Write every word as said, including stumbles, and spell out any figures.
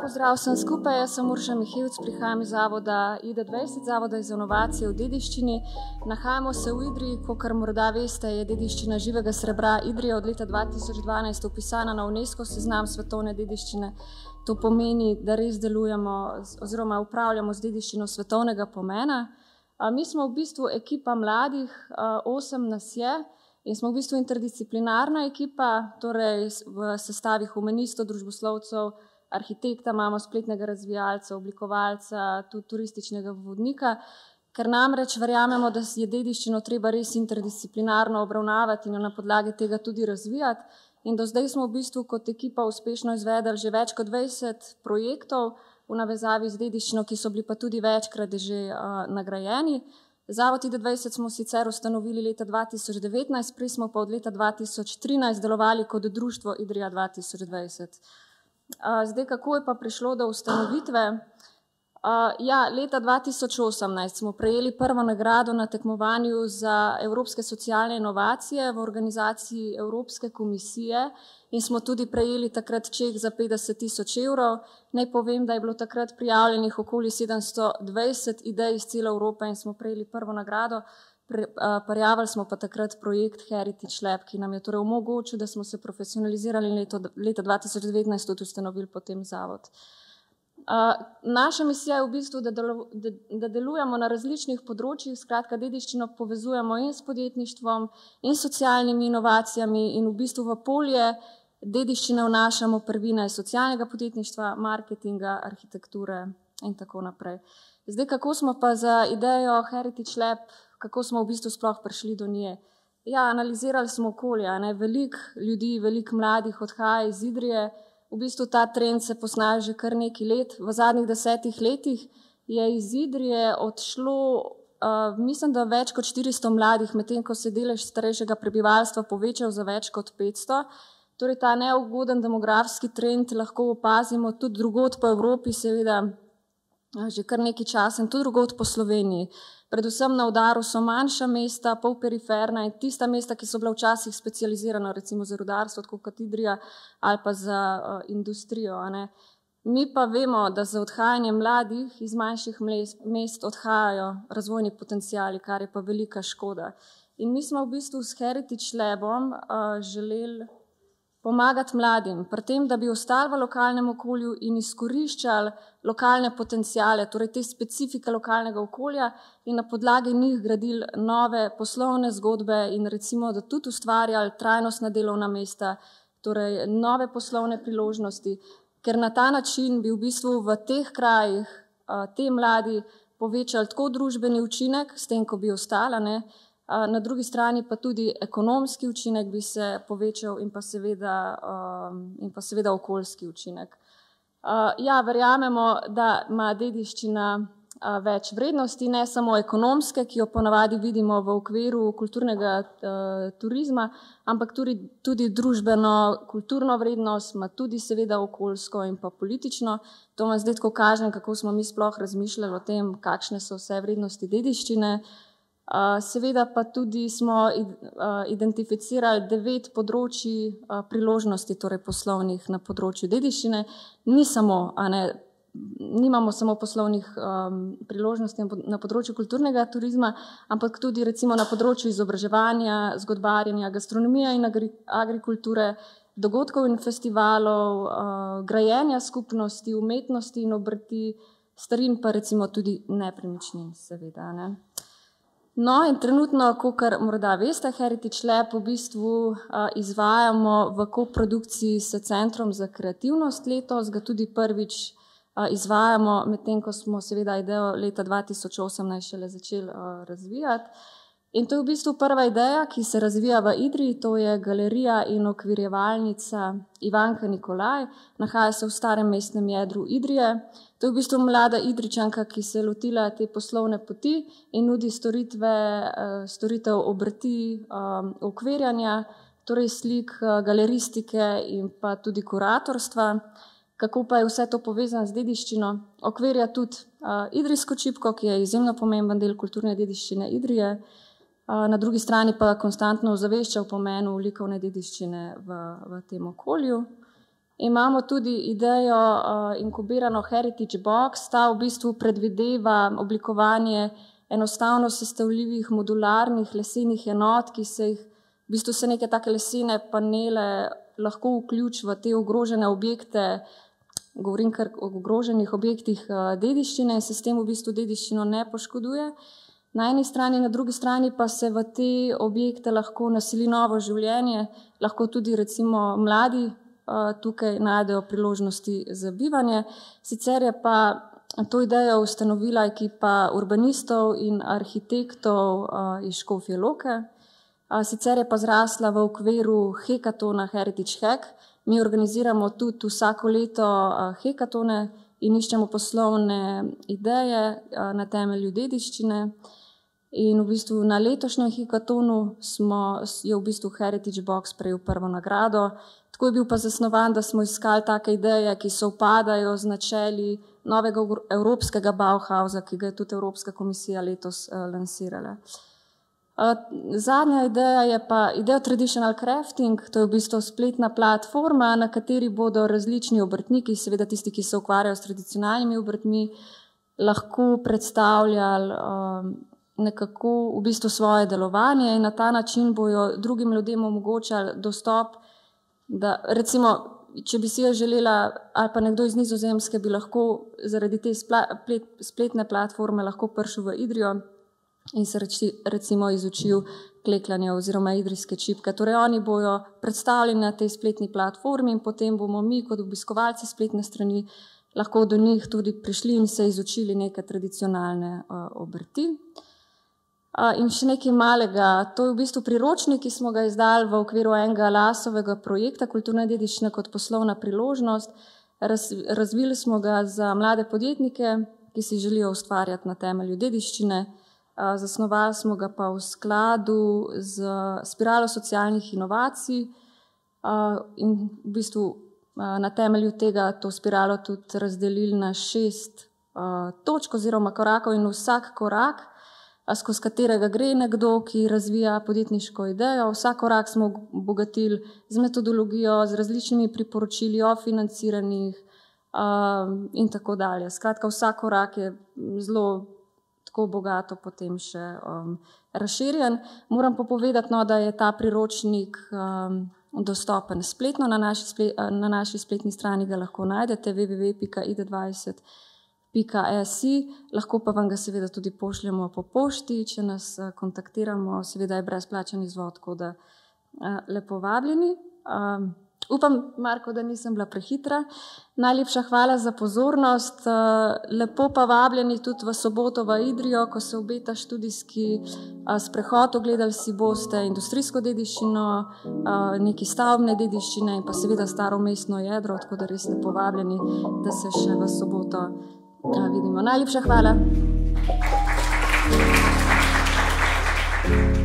pozdrav vsem skupaj, jaz sem Urša Mihevc, prihajam iz zavoda I D dvajset, zavoda za inovacije v dediščini. Nahajamo se v Idriji, kakor morda veste, je dediščina živega srebra Idrije od leta dva tisoč dvanajst upisana na UNESCO seznam svetovne dediščine. To pomeni, da res delujemo oziroma upravljamo z dediščino svetovnega pomena. Mi smo v bistvu ekipa mladih, osem nas je in smo v bistvu interdisciplinarna ekipa, torej v sestavi humanistov, družboslovcev, arhitekta, imamo spletnega razvijalca, oblikovalca, tudi turističnega vodnika, ker namreč verjamemo, da je dediščino treba res interdisciplinarno obravnavati in jo na podlagi tega tudi razvijati. In do zdaj smo v bistvu kot ekipa uspešno izvedli že več kot dvajset projektov v navezavi z dediščino, ki so bili pa tudi večkrat že uh, nagrajeni. Zavod I D dvajset smo sicer ustanovili leta dva tisoč devetnajst, prej smo pa od leta dva tisoč trinajst delovali kot društvo Idrija dva tisoč dvajset. Zdaj, kako je pa prišlo do ustanovitve? Ja, leta dva tisoč osemnajst smo prejeli prvo nagrado na tekmovanju za evropske socialne inovacije v organizaciji Evropske komisije in smo tudi prejeli takrat ček za petdeset tisoč evrov. Naj povem, da je bilo takrat prijavljenih okoli sedemsto dvajset idej iz cele Evrope in smo prejeli prvo nagrado. Prijavili smo pa takrat projekt Heritage Lab, ki nam je torej omogočil, da smo se profesionalizirali in leto, leta dva tisoč devetnajst tudi ustanovili potem zavod. Naša misija je v bistvu, da, delu, da, da delujemo na različnih področjih, skratka dediščino povezujemo in s podjetništvom in socialnimi inovacijami in v bistvu v polje dediščine vnašamo prvine socialnega podjetništva, marketinga, arhitekture in tako naprej. Zdaj, kako smo pa za idejo Heritage Lab, kako smo v bistvu sploh prišli do nje? Ja, analizirali smo okolje, ne? Veliko ljudi, veliko mladih odhaja iz Idrije. V bistvu ta trend se posnaja že kar nekaj let. V zadnjih desetih letih je iz Idrije odšlo, uh, mislim, da več kot štiristo mladih, medtem ko se delež starejšega prebivalstva povečal za več kot petsto. Torej ta neugoden demografski trend lahko opazimo tudi drugod po Evropi, seveda že kar nekaj časa in tudi drugod po Sloveniji. Predvsem na udaru so manjša mesta, polperiferna in tista mesta, ki so bila včasih specializirana, recimo za rudarstvo, tako kot Idrija, ali pa za uh, industrijo. Ne. Mi pa vemo, da za odhajanje mladih iz manjših mest odhajajo razvojni potencijali, kar je pa velika škoda. In mi smo v bistvu s Heritage Labom uh, želeli pomagati mladim, pri tem, da bi ostali v lokalnem okolju in izkoriščali lokalne potencijale, torej te specifike lokalnega okolja in na podlagi njih gradili nove poslovne zgodbe in recimo, da tudi ustvarjali trajnostna delovna mesta, torej nove poslovne priložnosti, ker na ta način bi v bistvu v teh krajih te mladi povečali tako družbeni učinek, s tem, ko bi ostala, ne, na drugi strani pa tudi ekonomski učinek bi se povečal in pa seveda, in pa seveda okoljski učinek. Ja, verjamemo, da ima dediščina več vrednosti, ne samo ekonomske, ki jo ponavadi vidimo v okviru kulturnega turizma, ampak tudi, tudi družbeno, kulturno vrednost, ima tudi seveda okoljsko in pa politično. To vam zdaj tako kažem, kako smo mi sploh razmišljali o tem, kakšne so vse vrednosti dediščine. Seveda pa tudi smo identificirali devet področji priložnosti, torej poslovnih na področju dediščine. Ni samo, a ne, nimamo samo poslovnih um, priložnosti na področju kulturnega turizma, ampak tudi recimo na področju izobraževanja, zgodbarjenja, gastronomije in agri agrikulture, dogodkov in festivalov, uh, grajenja skupnosti, umetnosti in obrti, starin pa recimo tudi nepremičnin, seveda, ne. No in trenutno, kakor morda veste, Heritage Lab v bistvu uh, izvajamo v koprodukciji s Centrom za kreativnost letos, ga tudi prvič uh, izvajamo, medtem ko smo seveda idejo leta dva tisoč osemnajst šele začeli uh, razvijati. In to je v bistvu prva ideja, ki se razvija v Idriji, to je galerija in okvirjevalnica Ivanka Nikolaj, nahaja se v starem mestnem jedru Idrije. To je v bistvu mlada Idrijčanka, ki se je lotila te poslovne poti in nudi storitve, storitev obrti, okvirjanja, torej slik, galeristike in pa tudi kuratorstva. Kako pa je vse to povezano z dediščino? Okvirja tudi idrijsko čipko, ki je izjemno pomemben del kulturne dediščine Idrije. Na drugi strani pa konstantno ozavešča o pomenu likovne dediščine v, v tem okolju. Imamo tudi idejo inkubirano Heritage Box, ta v bistvu predvideva oblikovanje enostavno sestavljivih modularnih lesenih enot, ki se jih, v bistvu se neke take lesene panele lahko vključi v te ogrožene objekte, govorim kar o ogroženih objektih dediščine in se s tem v bistvu dediščino ne poškoduje. Na eni strani, na drugi strani pa se v te objekte lahko naseli novo življenje, lahko tudi recimo mladi tukaj najdejo priložnosti za bivanje. Sicer je pa to idejo ustanovila ekipa urbanistov in arhitektov iz Škofje Loke. Sicer je pa zrasla v okviru hekatona Heritage Hack. Mi organiziramo tudi vsako leto hekatone in iščemo poslovne ideje na temelju dediščine. In v bistvu na letošnjem hekatonu smo, je v bistvu Heritage Box prejel prvo nagrado. Tako je bil pa zasnovan, da smo iskali take ideje, ki se upadajo z načeli novega evropskega Bauhausa, ki ga je tudi Evropska komisija letos lansirala. Zadnja ideja je pa ideja Traditional Crafting, to je v bistvu spletna platforma, na kateri bodo različni obrtniki, seveda tisti, ki se ukvarjajo s tradicionalnimi obrtmi, lahko predstavljali nekako v bistvu svoje delovanje in na ta način bojo drugim ljudem omogočali dostop, da recimo, če bi si jo želela, ali pa nekdo iz Nizozemske bi lahko zaradi te spletne platforme lahko prišel v Idrijo in se recimo izučil klekljanje oziroma idrijske čipke. Torej oni bojo predstavljeni na tej spletni platformi in potem bomo mi kot obiskovalci spletne strani lahko do njih tudi prišli in se izučili neke tradicionalne obrti. In še nekaj malega, to je v bistvu priročnik, ki smo ga izdali v okviru enega Lasovega projekta Kulturna dediščina kot poslovna priložnost. Razvili smo ga za mlade podjetnike, ki si želijo ustvarjati na temelju dediščine. Zasnovali smo ga pa v skladu z spiralo socialnih inovacij in v bistvu na temelju tega to spiralo tudi razdelili na šest točk oziroma korakov in vsak korak, skozi katerega gre nekdo, ki razvija podjetniško idejo. Vsak korak smo obogatili z metodologijo, z različnimi priporočili o financiranih in tako dalje. Skratka, vsak korak je zelo tako bogato potem še razširjen. Moram pa povedati, no, da je ta priročnik dostopen spletno na naši, na naši spletni strani, ga lahko najdete w w w pika i d dvajset pika s i, lahko pa vam ga seveda tudi pošljemo po pošti, če nas kontaktiramo, seveda je brezplačen izvod, tako da lepo vabljeni. Upam, Marko, da nisem bila prehitra. Najlepša hvala za pozornost. Lepo pa vabljeni tudi v soboto v Idrijo, ko se obeta študijski sprehod. Ogledali si boste industrijsko dediščino, neki stavbne dediščine in pa seveda staro mestno jedro, tako da res lepo vabljeni, da se še v soboto vidimo. Najlepša hvala.